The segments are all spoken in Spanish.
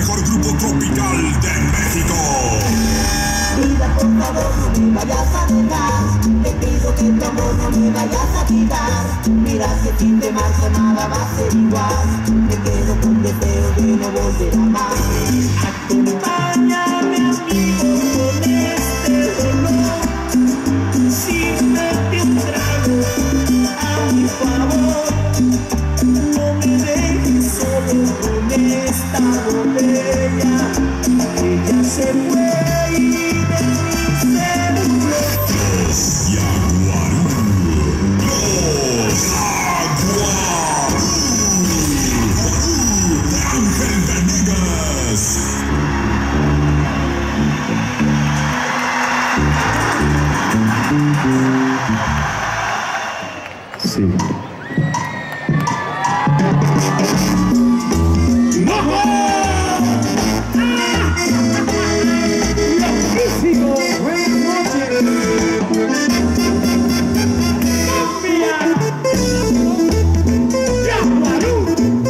mejor grupo tropical de México. Mira, por favor, no me vayas a dejar. Te pido que tu amor no me vayas a quitar. Mira, si el fin de marzo nada va a ser igual. Me quedo con deseo de no volver a amar. Acompáñame, amigo, con este dolor. Sírvete un trago a mi favor. No me dejes solo con esta botella. Ella se fue y de mí se burló. Los de Ángel Venegas. Sí. ¡Loquísimo! ¡Buenas noches! ¡Cambia! ¡Yaguarú!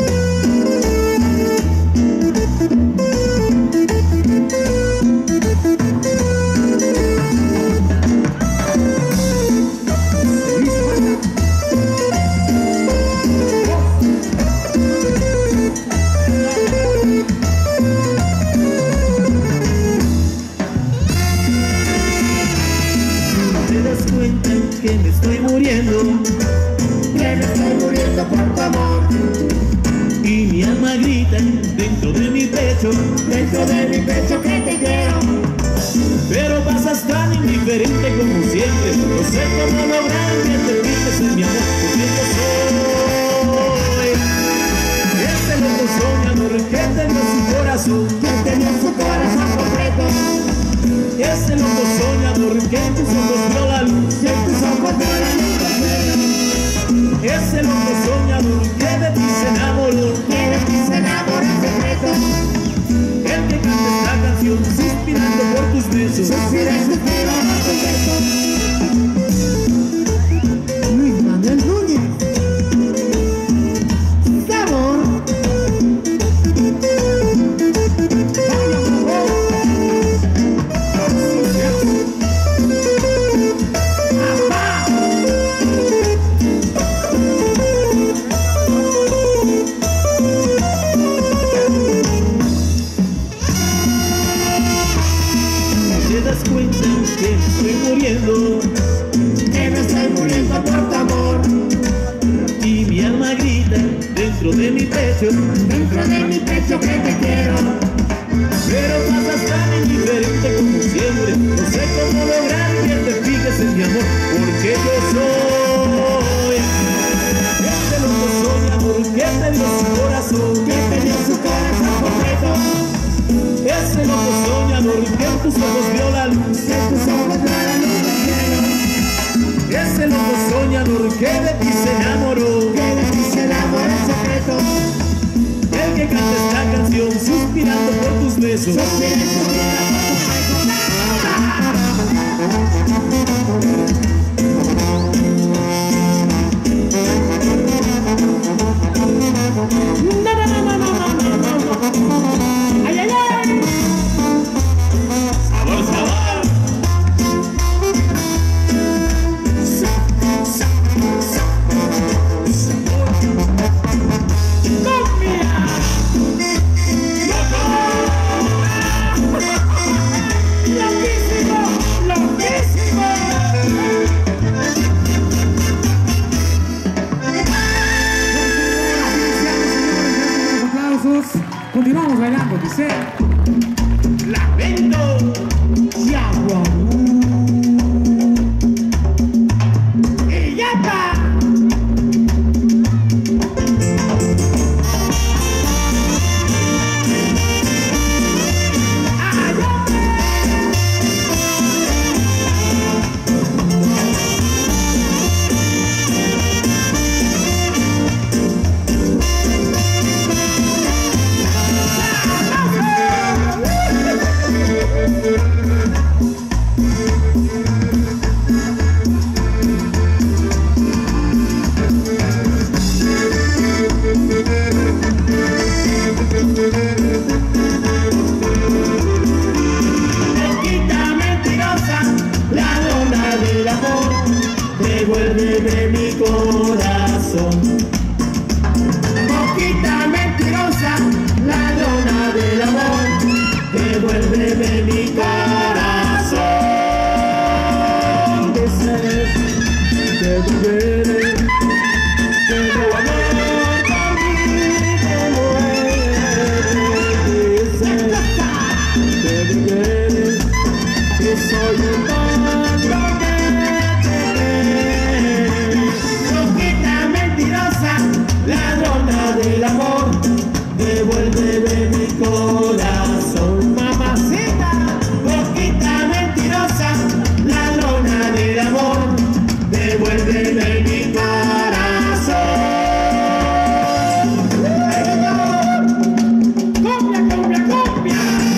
Que me estoy muriendo, Que me estoy muriendo por tu amor. y mi alma grita dentro de mi pecho, Dentro de mi pecho que te quiero. pero pasas tan indiferente como siempre. No sé cómo lograr que te fijes en mi amor, porque yo soy ese loco soñador que te dio su corazón, Que te dio su corazón completo. ese loco soñador que en tus ojos vio la luz, Que en tus ojos veo la luz del cielo. ese loco soñador que de ti se enamoró, Que de ti se enamora en secreto. el que canta esta canción suspirando por tus besos. Suspira y suspira por tu beso. Luis Manuel Núñez. Sabor. Vaya amor. Te das cuenta que me estoy muriendo, Que me estoy muriendo por tu amor. y mi alma grita dentro de mi pecho, Dentro de mi pecho que te quiero. pero pasas tan indiferente como siempre. No sé cómo lograr que te fijes en mi amor, porque yo soy ese loco soñador que te dio su corazón, Que te dio su corazón completo. ese loco soñador que en tus ojos vio la luz, Que en tus ojos veo la luz del cielo. ese loco soñador que de ti se enamoró, Que de ti se enamora en secreto. el que canta esta canción suspirando por tus besos. Suspira y suspira por tu ¡ay, ay, ay! ¡Sabor, sabor! ¡Loquísimo! ¡Loquísimo! Continuamos bailando, dice ¡Lamento! ¡Y ya está! devuélveme mi corazón. Boquita mentirosa, ladrona del amor, devuélveme mi corazón. Desees que volveré, que tu amor por mí devuelve. Desees que volveré, que soy un tonto que te cree. Boquita mentirosa, ladrona del amor, devuélveme mi corazón. Mamacita, boquita mentirosa, ladrona del amor, devuélveme mi corazón. ¡Cumbia, cumbia, cumbia!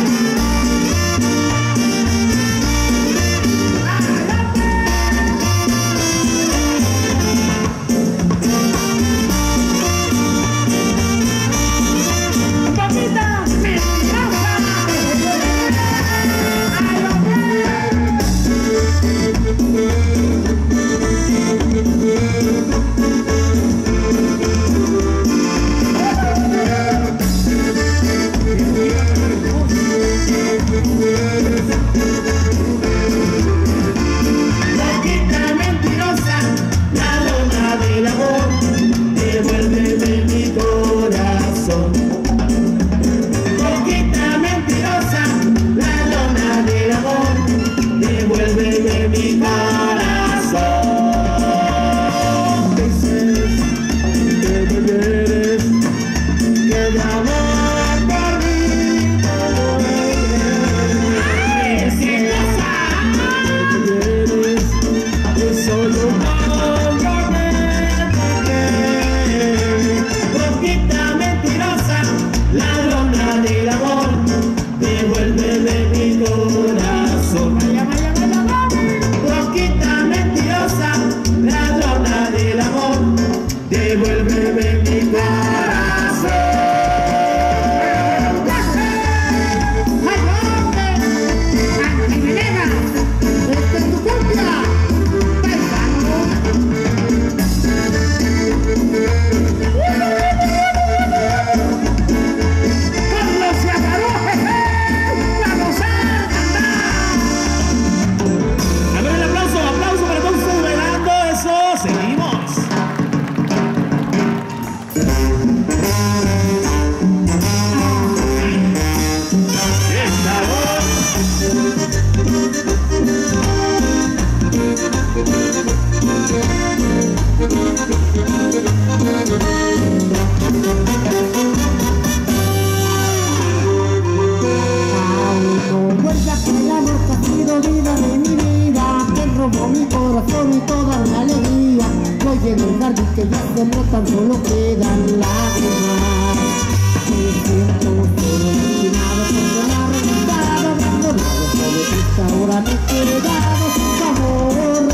Tan solo quedan lágrimas. Me siento solo lastimado, condenado, reventado, abandonado, solo triste ahora me he quedado sin tu amor,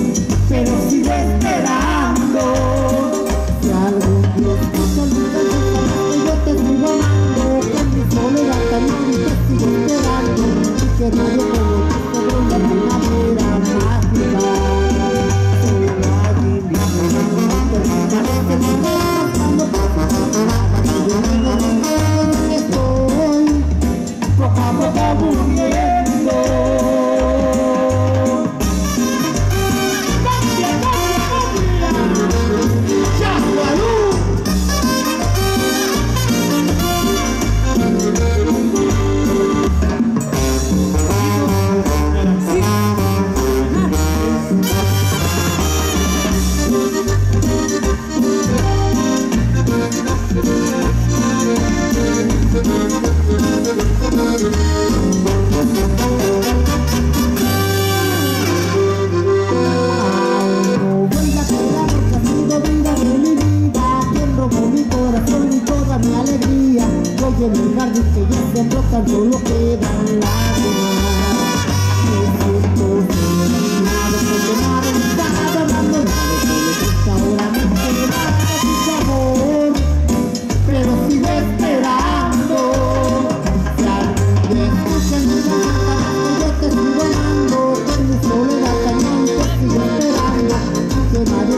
pero sigo esperando. Si algún día escucho el grito de que yo te sigo amando, con mi soledad también te sigo esperando, y que nadie te lo quite de la primavera mágica. Poco a poco muriendo. ¡Cambia, cambia, cambia! ¡Chahualú! En el jardín que ya se brotan solo quedan lágrimas. Me siento solo lastimado, condenado, enojado, abandonado, solo triste ahora me he quedado sin tu amor, pero sigo esperando. Si algún día escuchan mi llamada, yo te sigo amando, con mi soledad cañón te sigo esperando, y que nadie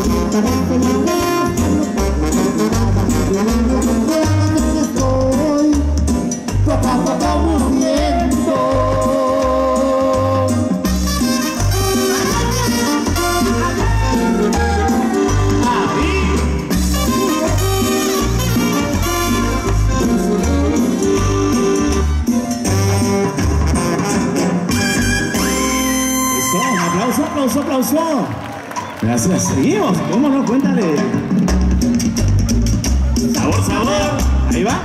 Aplauso. Gracias. Seguimos. ¿Cómo no? Cuéntale. Sabor. Ahí va.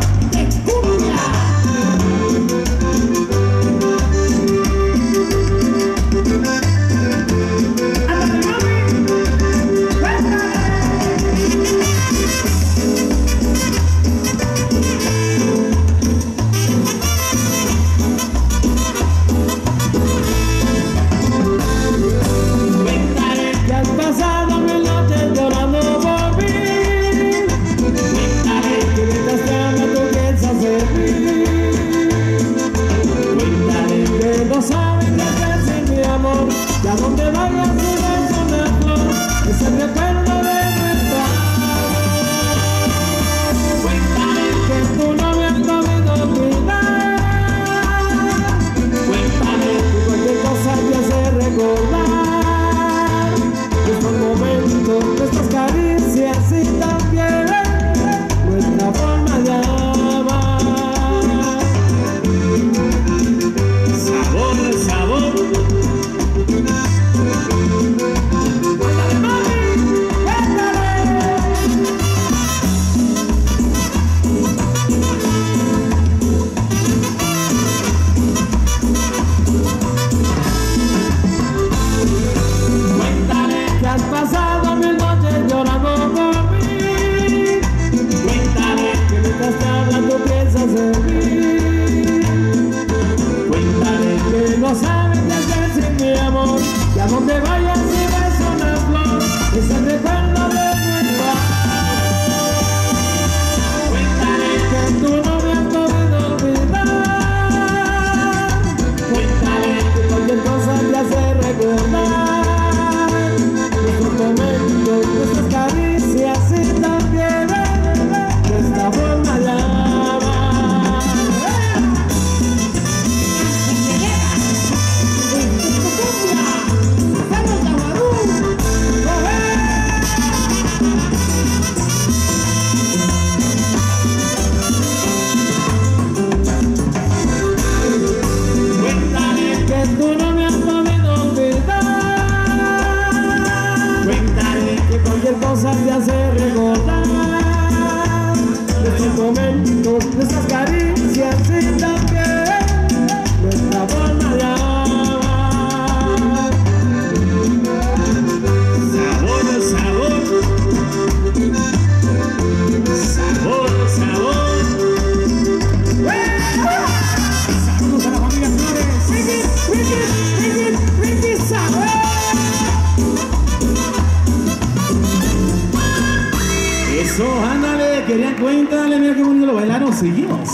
Cuéntale, mira qué bonito lo bailaron, seguimos.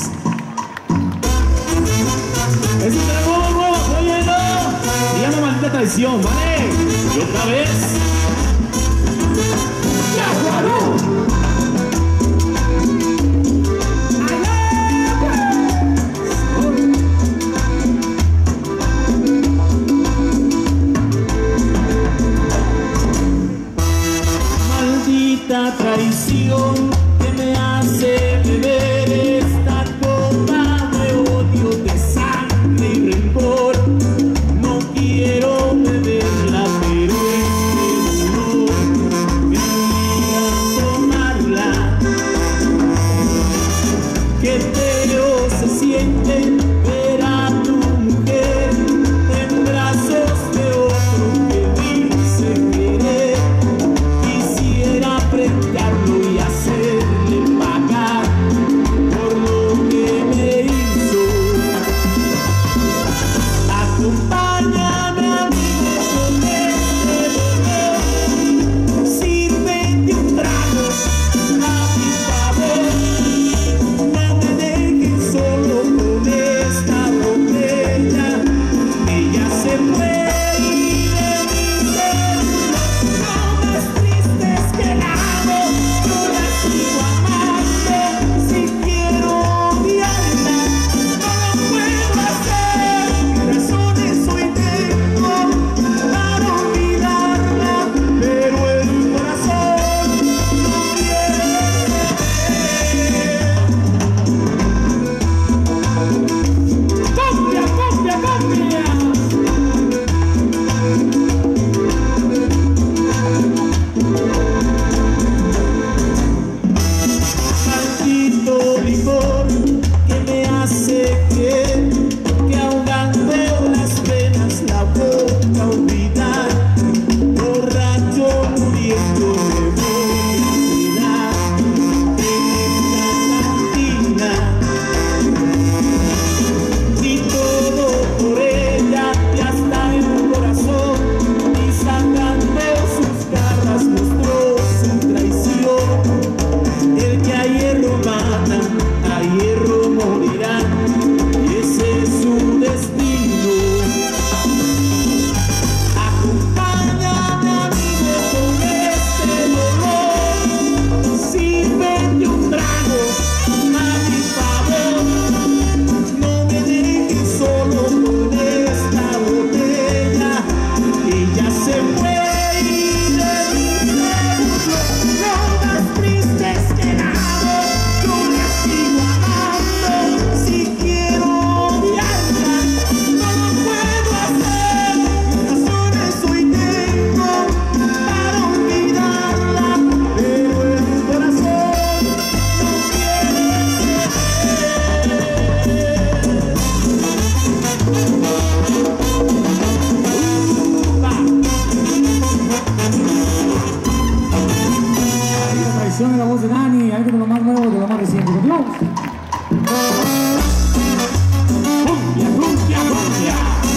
Es un trago, oye, no. Se llama Maldita Traición, ¿vale? Y otra vez. ¡Ya, Guarú! Maldita traición que me hace beber esta copa de odio, de sangre y rencor. No quiero beberla, pero es dolor me obliga a tomarla. Qué feo se siente ver a tu mujer en brazos de otro que dice querer. Quisiera aprenderlo y hacerle pagar por lo que me hizo. Acompáñame, amigo, con este dolor. Sírvete un trago a mi favor. No me dejes solo con esta botella. Ella se fue y de mi ser lo más triste versión de la voz de Dani, algo de lo más nuevo, de lo más reciente. Continuamos. Cumbia, cumbia, cumbia.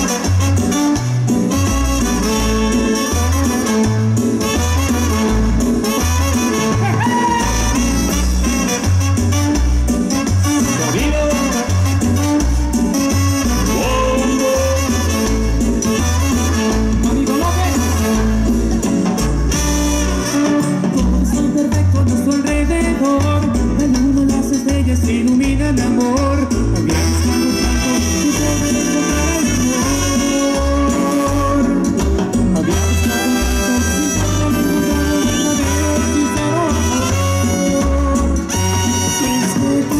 Se ilumina el amor, había buscado tanto que poder encontrar el amor. Había buscado tanto sin poder encontrar el verdadero sincero amor. Es que tú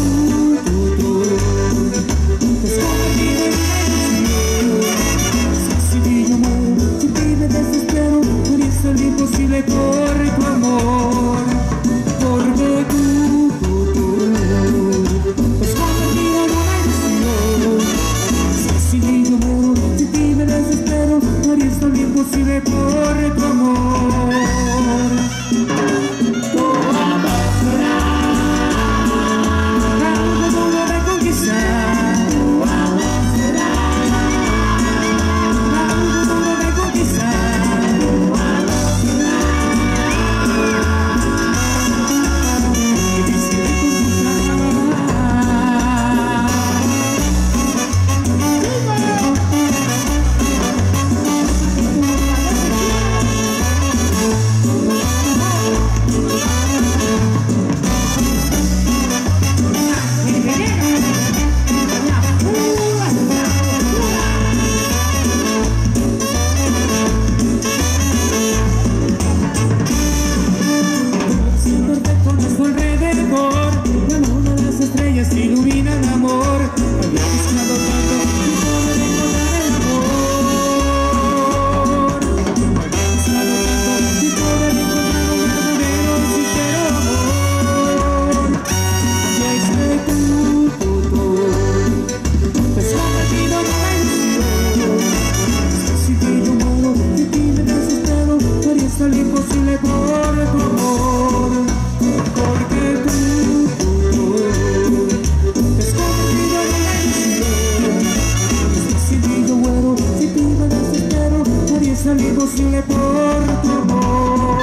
te has convertido en una ilusión. Si yo muero, si ti me desespero, haría ser imposible por tu amor. Porque tú imposible por tu amor. Tu amor será algo duro de conquistar. Tu amor será algo duro de conquistar. Tu amor será difícil de conquistar. Se ilumina el amor, había buscado tanto sin poder encontrar el amor. Había buscado tanto sin poder encontrar un verdadero sincero amor. Y es que tú te has convertido en una ilusión. Si ti yo muero, si ti me desespero, haría ser imposible por tu amor. Porque tú es imposible por tu amor.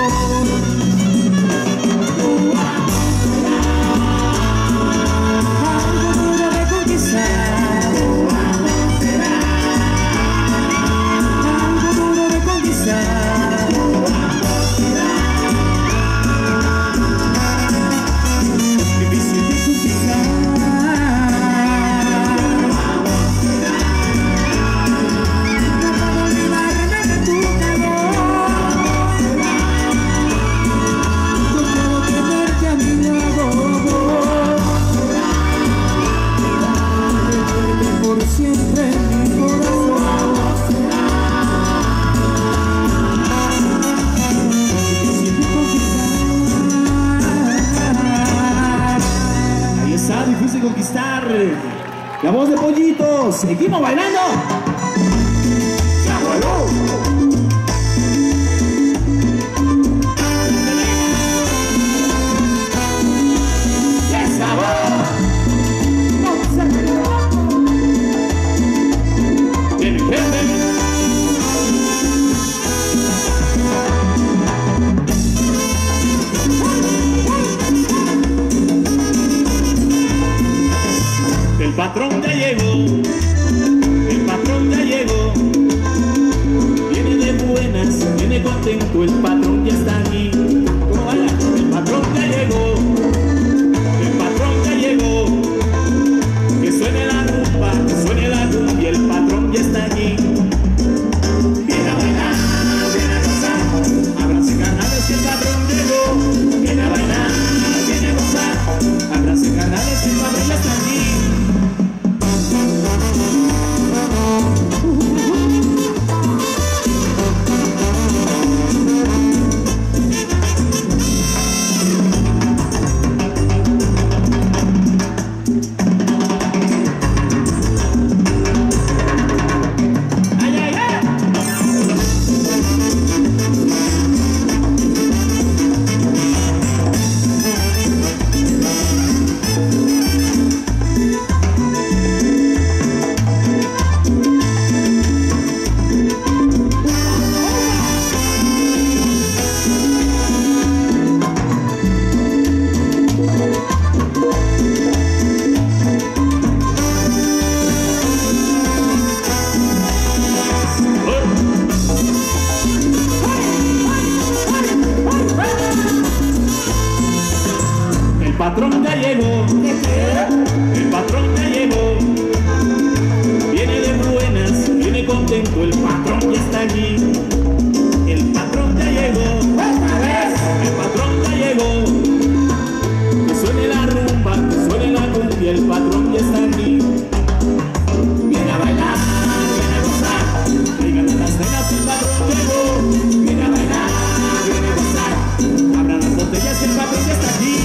Tu amor será algo duro de conquistar. Tu amor será algo duro de conquistar. Tu amor será difícil de conquistar. Siempre en mi corazón difícil de conquistar. Ahí está, difícil de conquistar. La voz de Pollitos. Seguimos bailando. ¡Ya voló! El patrón ya llegó, el patrón patrón ya llegó. El patrón ya llegó. Viene de buenas, viene contento, el patrón ya está aquí. El patrón ya llegó. El patrón ya llegó. Que suene la rumba, que suene la cumbia, el patrón ya está aquí. Viene a bailar, viene a gozar. Traigan a las nenas, el patrón llegó. Viene a bailar, viene a gozar. Abran las botellas, que el patrón ya está aquí.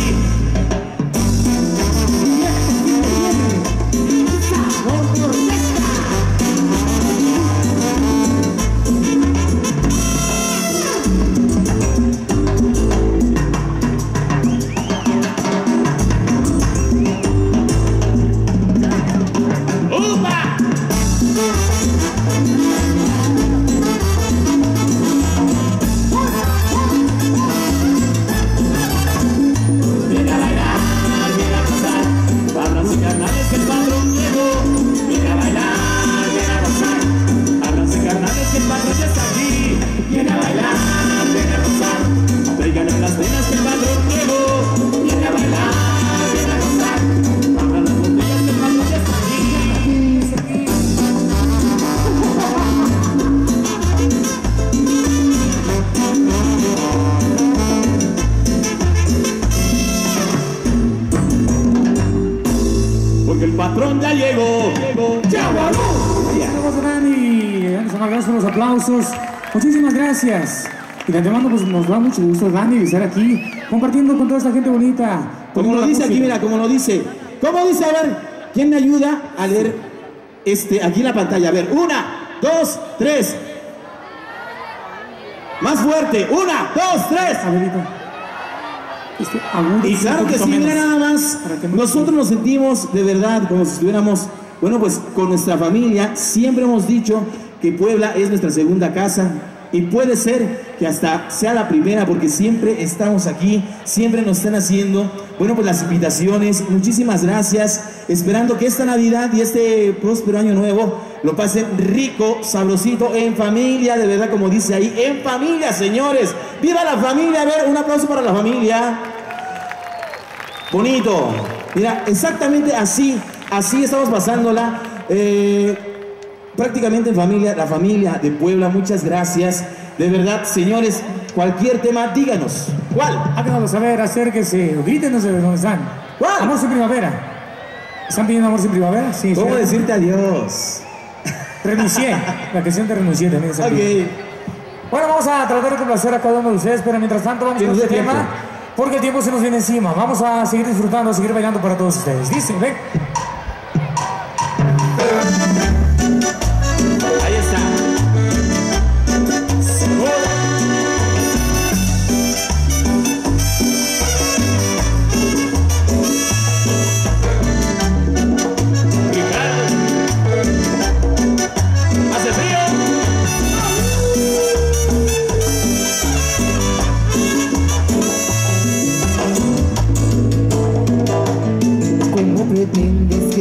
Porque el patrón ya llegó. ¡Ya voló! Ahí estamos, Dani. Vamos a marcar los aplausos. Muchísimas gracias. Y de antemano, pues nos da mucho gusto, Dani, de estar aquí compartiendo con toda esta gente bonita. Como lo dice aquí, mira, como lo dice. ¿Cómo dice? A ver, ¿quién me ayuda a leer aquí en la pantalla? A ver, 1, 2, 3. Más fuerte. 1, 2, 3. Y claro que sí, mira nada más. Nosotros nos sentimos de verdad como si estuviéramos, bueno, pues con nuestra familia. Siempre hemos dicho que Puebla es nuestra segunda casa. Y puede ser que hasta sea la primera, porque siempre estamos aquí, siempre nos están haciendo, bueno, pues las invitaciones. Muchísimas gracias, esperando que esta Navidad y este próspero año nuevo lo pasen rico, sabrosito, en familia, de verdad, como dice ahí, en familia, señores. ¡Viva la familia! A ver, un aplauso para la familia. Bonito. Mira, exactamente así estamos pasándola. Prácticamente en familia, la familia de Puebla. Muchas gracias, de verdad, señores. Cualquier tema, díganos. ¿Cuál? Háganoslo saber, acérquense, grítenos de dónde están. ¿Cuál? Amor sin primavera. ¿Están pidiendo amor sin primavera? Sí. ¿Cómo sí. decirte adiós? Renuncié. La canción de Renuncié también está aquí. Bueno, vamos a tratar de complacer a cada uno de ustedes, pero mientras tanto vamos con este tema, porque el tiempo se nos viene encima. Vamos a seguir disfrutando, a seguir bailando para todos ustedes. Dice, ven. Ahí está. Ricardo. ¿Hace frío? ¿Cómo pretendes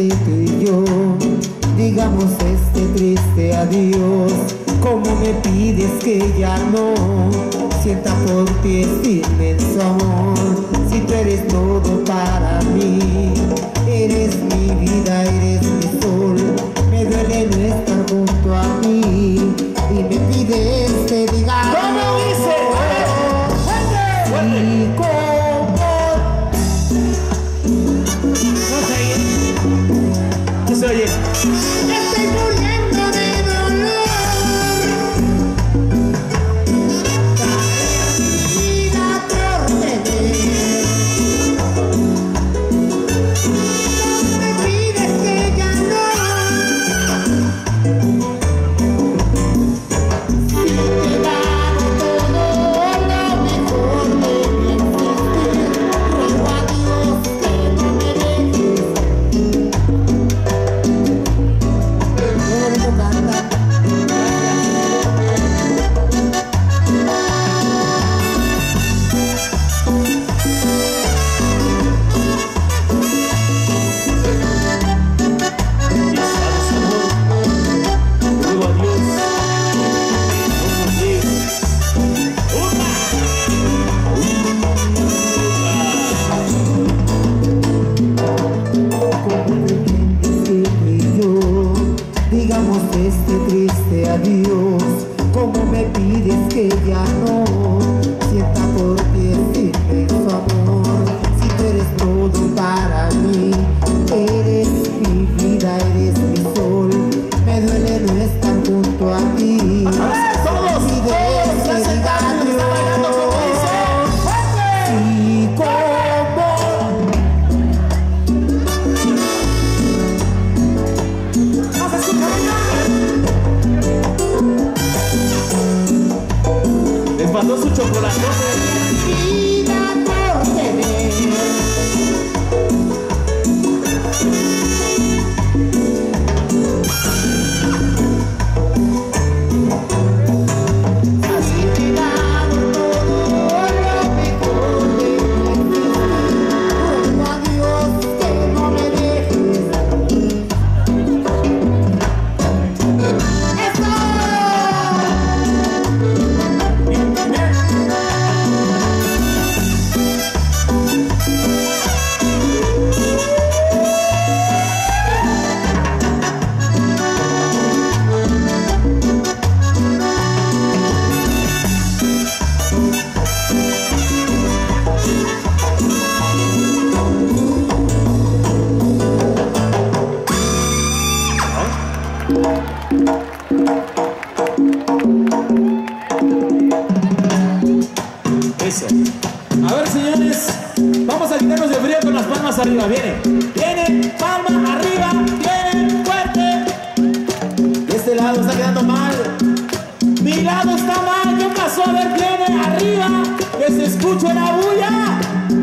hombres, vamos a quitarnos de frío con las palmas arriba. Viene, palma arriba, viene, fuerte. Este lado está quedando mal. Mi lado está mal, ¿qué pasó? A ver, viene, arriba, que se escuche la bulla.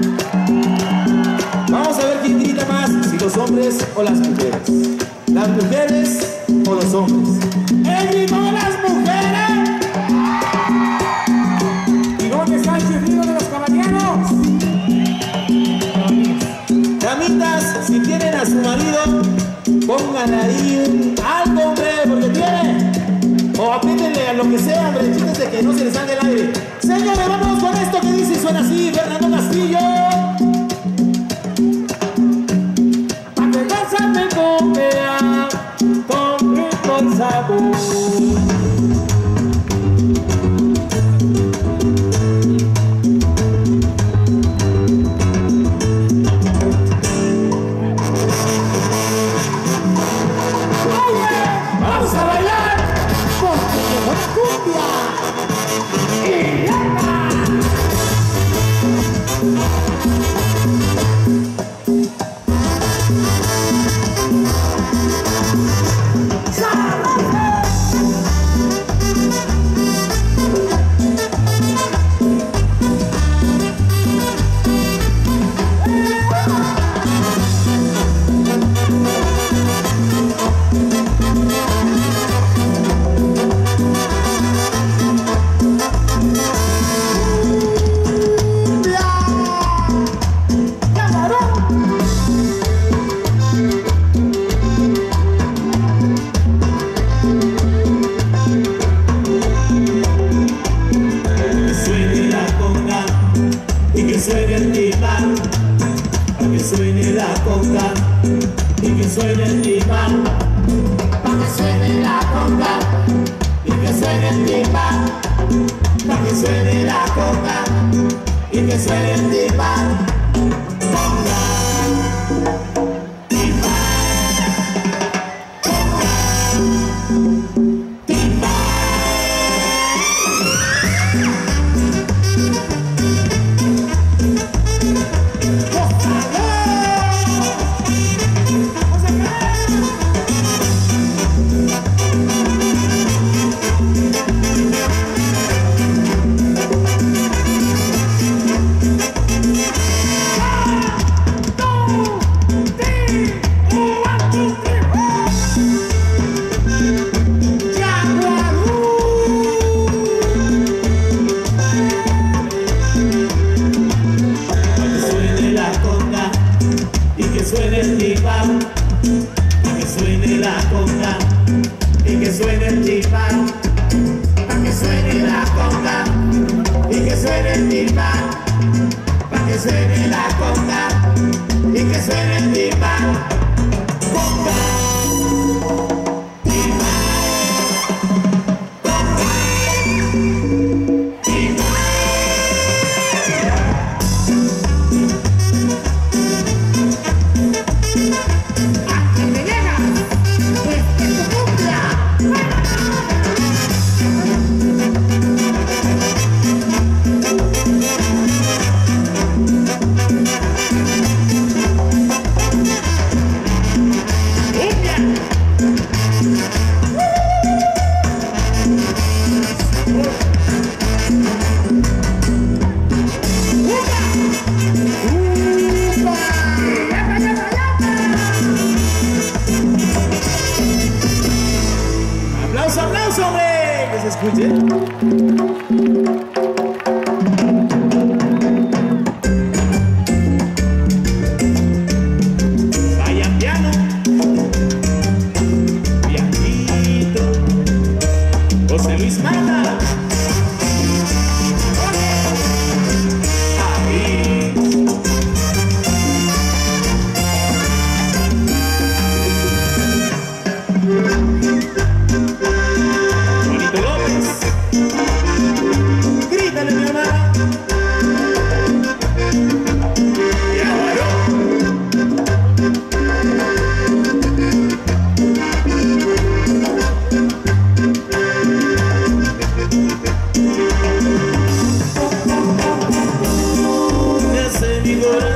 Vamos a ver quién grita más, si los hombres o las mujeres. Las mujeres o los hombres. ¡El grito de las mujeres! ¿Y dónde está el chiflido de los caballeros? Damitas, si tienen a su marido, pónganle ahí algo, hombre, porque tiene. O aprítenle a lo que sea, hombre, chítense que no se les salga el aire. Señores, vamos con esto que dice y suena así, Fernando Castillo. Pa' que casa me comea con rico sabor.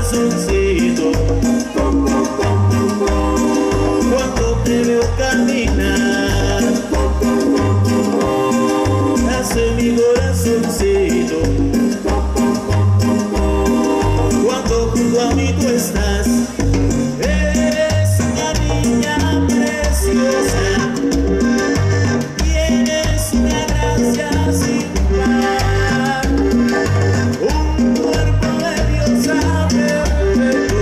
corazoncito. Cuando te veo caminar, hace mi corazoncito. Cuando junto a mí tú estás, eres una niña preciosa. Tienes una gracia sin par, un cuerpo de diosa perfecto.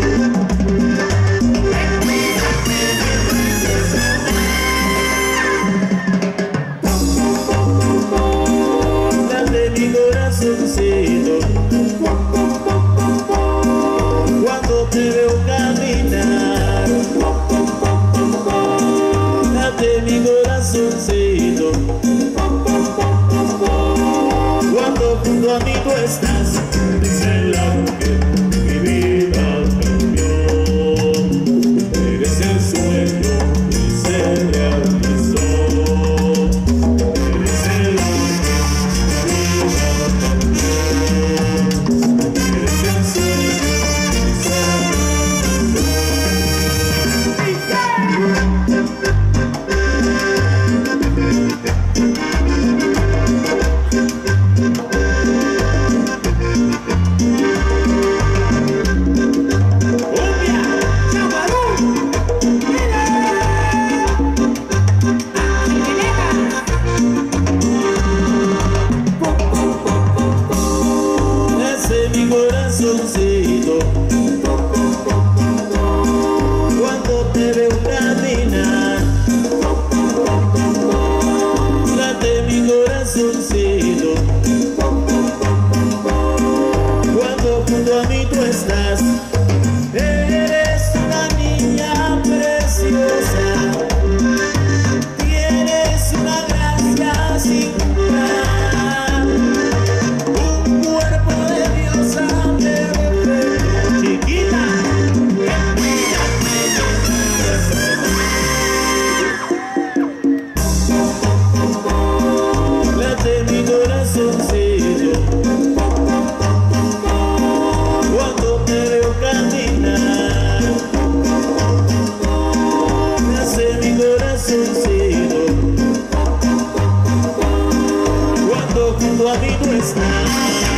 Dale mi corazoncito. Cuando te veo caminar, date mi corazoncito. Cuando junto a mí tú estás, es el que mi vida cambió. Eres el sueño y se realizó. Eres el que mi vida cambió. Eres el sueño. Cuando te veo caminar, late mi corazoncito. Cuando junto a mí tú estás, eres una niña preciosa. Tienes una gracia sin par, un cuerpo de diosa perfecto. Chiquita, late mi corazoncito. Cuando te veo caminar, nace mi corazoncito. Cuando junto a mí tú estás.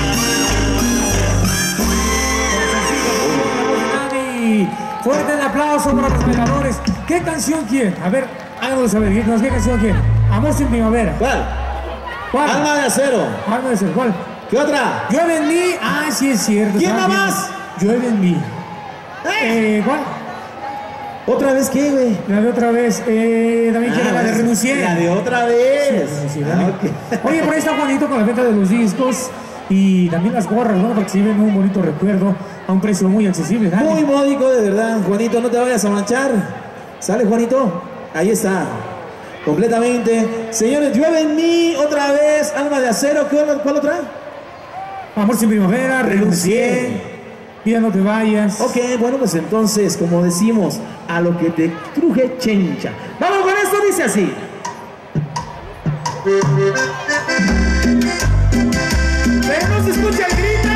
Fuerte el aplauso para los bailadores. ¿Qué canción quieren? A ver, háganos saber. ¿Qué canción quieren? Amor sin primavera. ¿Cuál? Alma de acero. Alma de acero. ¿Cuál? ¿Qué otra? Llueve en mí. Ah, sí es cierto. ¿Quién va más? Llueve en mí. ¿Cuál? ¿Otra vez qué, güey? La de otra vez. También quiero la de Renuncié. La de otra vez. Sí, okay. Oye, por ahí está Juanito con la venta de los discos y también las gorras, ¿no? Para que se lleven un bonito recuerdo a un precio muy accesible. Dale. Muy módico, de verdad. Juanito, no te vayas a manchar. ¿Sale, Juanito? Ahí está. Completamente. Señores, llueve en mí otra vez. Alma de acero. ¿Cuál otra? Amor sin primavera, Renuncié. Vida no te vayas. Ok, bueno, pues entonces, como decimos, a lo que te cruje chencha. Vamos con esto, dice así. Pero no se escucha el grito.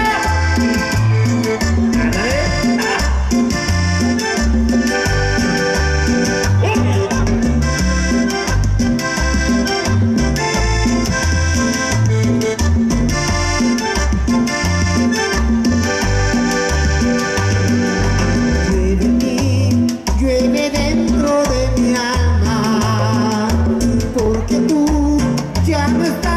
Llueve dentro de mi alma, porque tú ya no estás.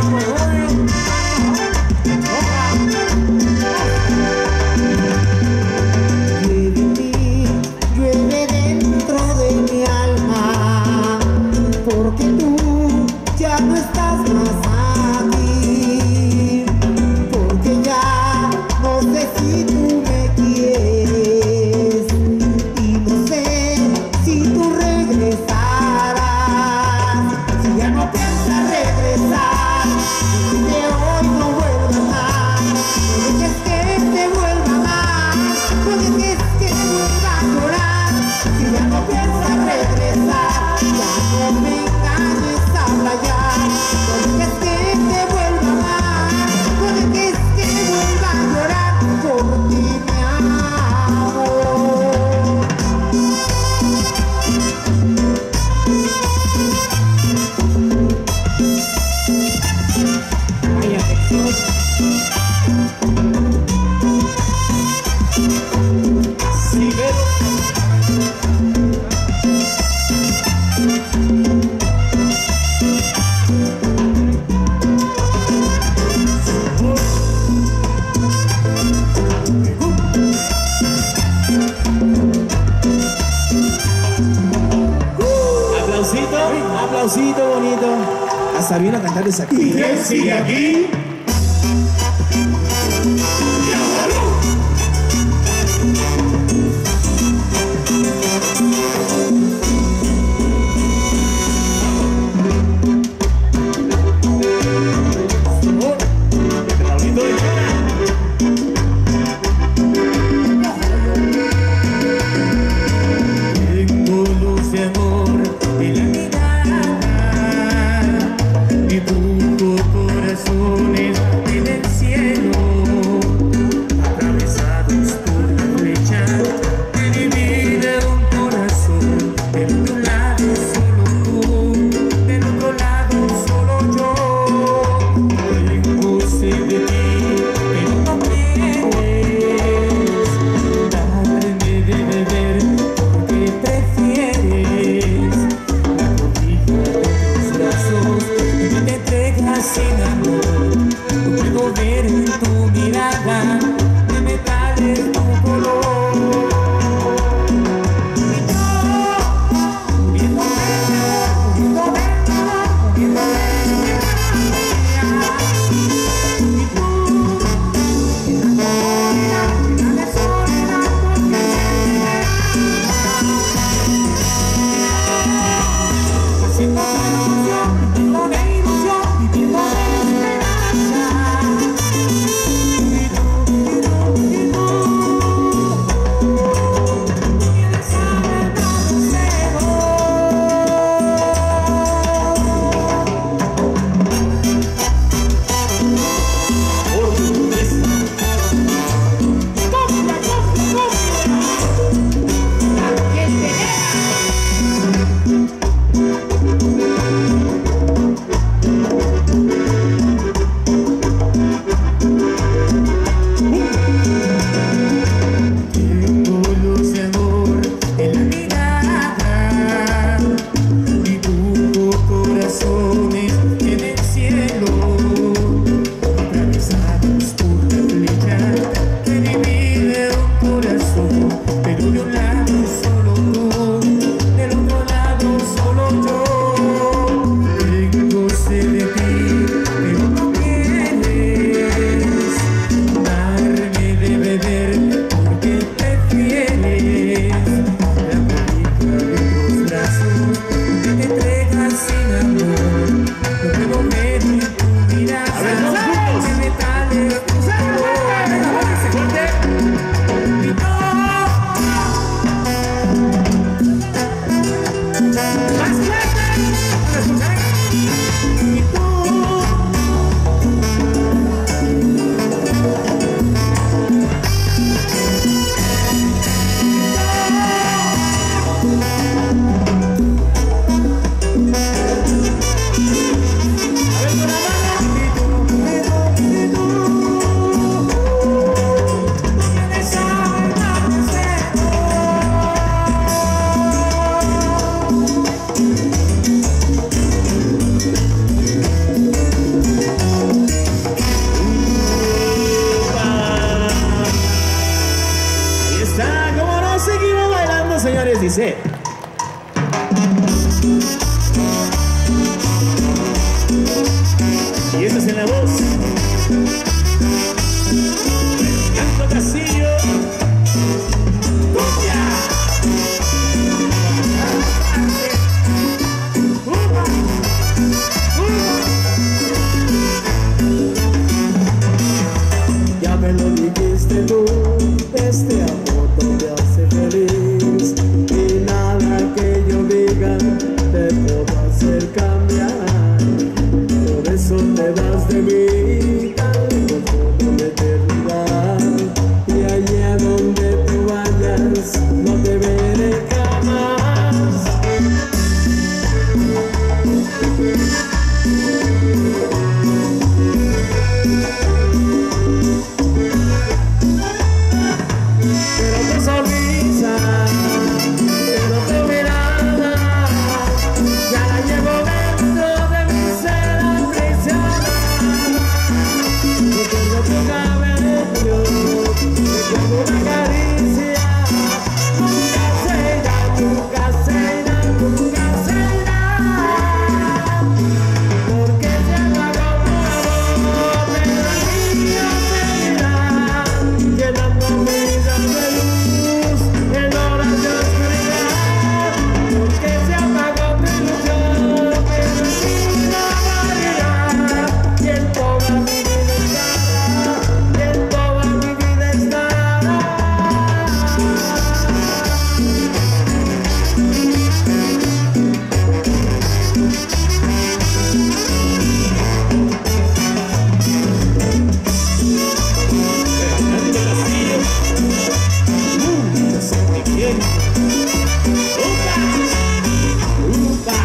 Aplausito bonito. Hasta vino a cantar desde aquí. ¿Y quién sigue aquí? dice. Y esta es en la voz. Fernando Castillo. ¡Cumbia! Ya me lo dijiste tú, este amor no me hace feliz y nada que yo diga te puedo hacer cambiar. Por eso te vas de mí tan lejos como la eternidad, y allá donde tú vayas no te veré jamás. Pero tu sonrisa, pero tu mirada, ya la llevo dentro de mi ser aprisionada. Recuerdo tu cabello, recuerdo una caricia. Nunca se irá, nunca se irá, nunca se irá. Porque se apagó tu amor, pero el mío seguirá, llenando mi vida de luz en horas de oscuridad. Porque se apagó tu ilusión, pero el mío morirá. Y en toda mi vida estará, y en toda mi vida estará. Fernando Castillo. Se siente bien. ¡Upa! ¡Upa!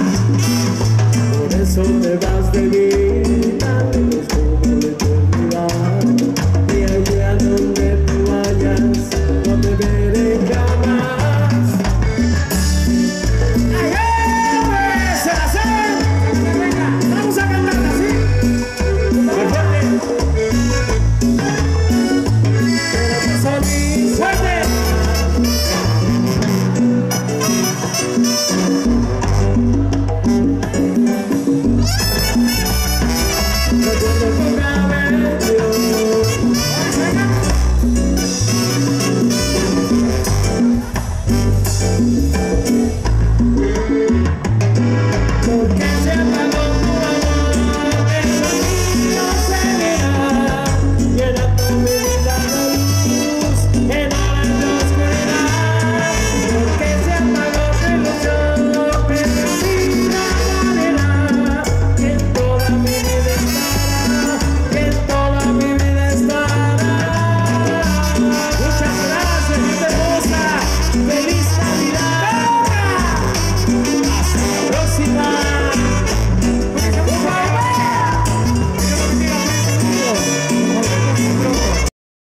Por eso te vas de mí tan lejos como la eternidad, y allá donde tú vayas no te veré jamás. ¡Se la saben! Venga, vamos a cantarla así. ¡Fuerte! Pero tu sonrisa, ¡Fuerte! recuerdo tu cabello. Porque se apagó tu amor, pero el mío seguirá, llenando mi vida de luz en horas de oscuridad. Porque se apagó tu ilusión, pero el mío morirá. Y en toda mi vida estará, y en toda mi vida estará. Muchas gracias, gente hermosa. ¡Feliz Navidad! ¡Hasta la próxima!